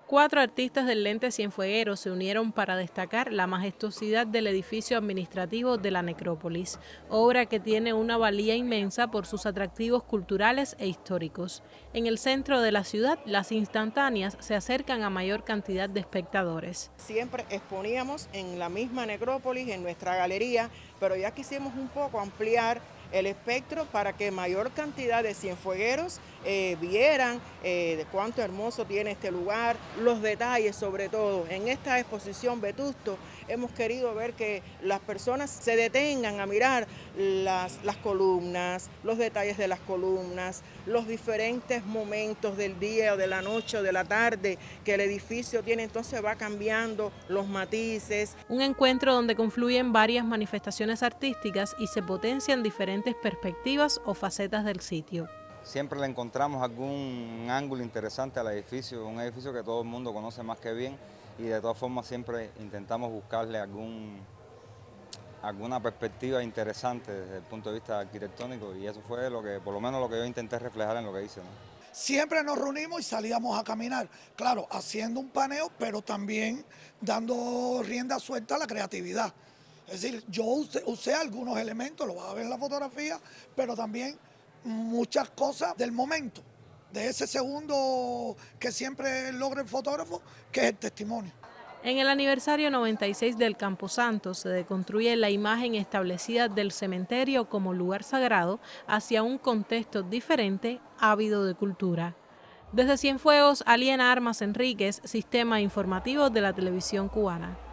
4 artistas del Lente Cienfuegueros se unieron para destacar la majestuosidad del edificio administrativo de la necrópolis, obra que tiene una valía inmensa por sus atractivos culturales e históricos. En el centro de la ciudad, las instantáneas se acercan a mayor cantidad de espectadores. Siempre exponíamos en la misma necrópolis, en nuestra galería, pero ya quisimos un poco ampliar el espectro para que mayor cantidad de cienfuegueros vieran de cuánto hermoso tiene este lugar, los detalles sobre todo. En esta exposición Vetusto hemos querido ver que las personas se detengan a mirar las columnas, los detalles de las columnas, los diferentes momentos del día o de la noche o de la tarde que el edificio tiene, entonces va cambiando los matices. Un encuentro donde confluyen varias manifestaciones artísticas y se potencian diferentes perspectivas o facetas del sitio. Siempre le encontramos algún ángulo interesante al edificio, un edificio que todo el mundo conoce más que bien y de todas formas siempre intentamos buscarle alguna perspectiva interesante desde el punto de vista arquitectónico y eso fue lo que, por lo menos lo que yo intenté reflejar en lo que hice, ¿no? Siempre nos reunimos y salíamos a caminar, claro, haciendo un paneo, pero también dando rienda suelta a la creatividad. Es decir, yo usé algunos elementos, lo vas a ver en la fotografía, pero también muchas cosas del momento, de ese segundo que siempre logra el fotógrafo, que es el testimonio. En el aniversario 96 del Camposanto se deconstruye la imagen establecida del cementerio como lugar sagrado hacia un contexto diferente, ávido de cultura. Desde Cienfuegos, Aliena Armas Enríquez, Sistema Informativo de la Televisión Cubana.